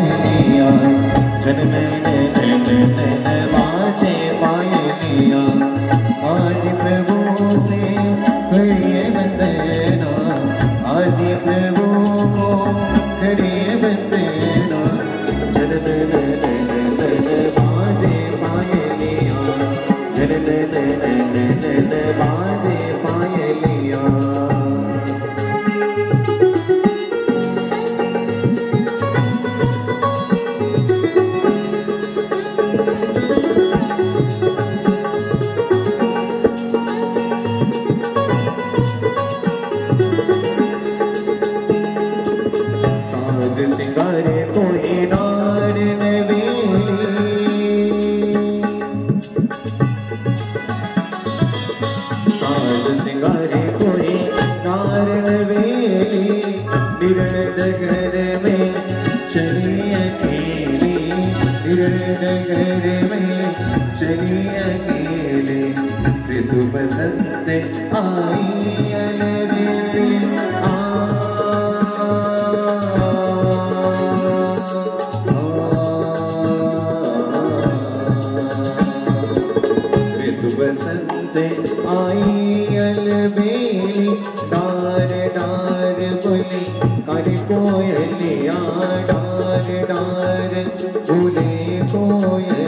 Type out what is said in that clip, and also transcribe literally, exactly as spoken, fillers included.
जन्म बाजे पायलिया आज प्रभु से करिए वंदना, आज प्रभु को करिए वंदना। जन्म बाजे पायलिया, जन्म बाजे पायलिया। सिंगारे कोई नार नवेली, साज सिंगारे कोई नार नवेली, निरडगर में चली अकेली, निरडगर में चली अकेली। ऋतु बसंत आई अलवेली, आ बसंत आई अलबेली, डार डार बोली काली कोयलिया, डार डार बोले कोयल।